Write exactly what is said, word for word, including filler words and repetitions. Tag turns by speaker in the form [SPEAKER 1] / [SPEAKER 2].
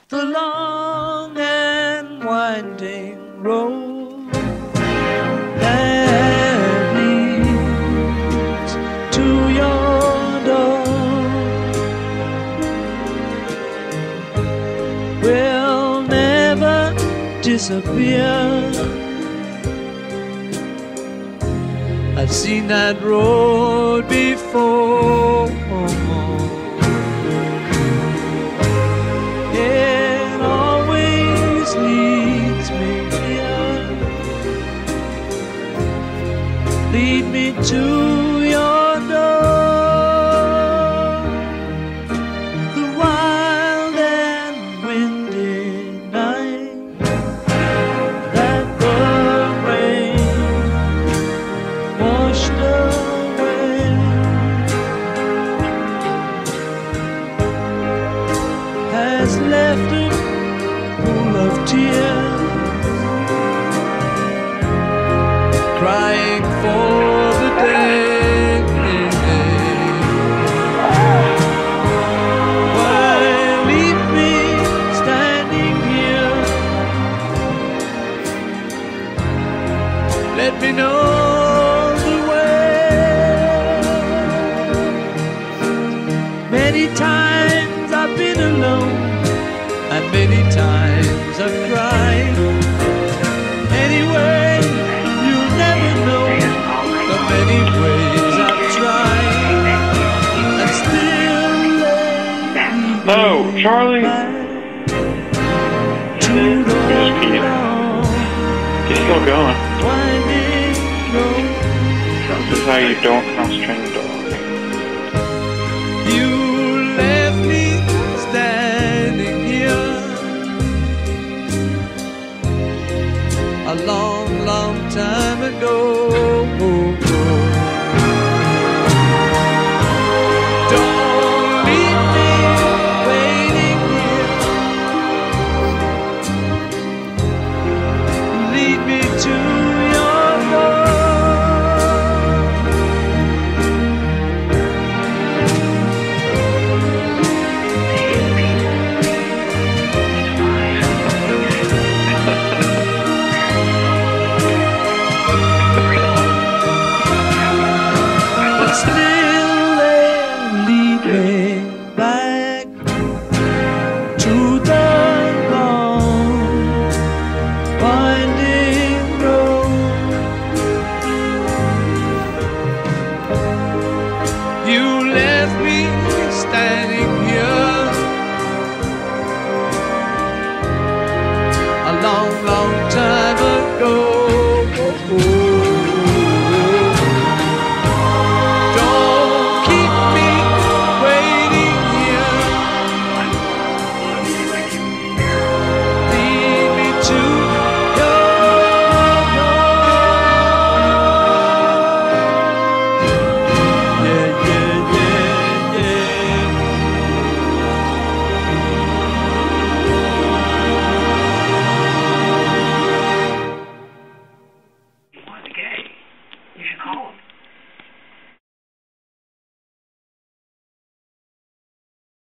[SPEAKER 1] the long and winding road that leads to your door will never disappear. I've seen that road before. It always leads me here. Lead me to your door. The wild and windy night that the rain washed away has left a pool of tears, crying for the day. Why leave me standing here? Let me know the way. Many times I've been alone, and many times I've cried. Anyway, you'll never know the many ways I've tried, and still lay
[SPEAKER 2] Oh, Charlie.
[SPEAKER 1] to the
[SPEAKER 2] Just peeing.
[SPEAKER 1] long,
[SPEAKER 2] He's still going.
[SPEAKER 1] winding road.
[SPEAKER 2] This is how you don't constrain a dog.
[SPEAKER 1] You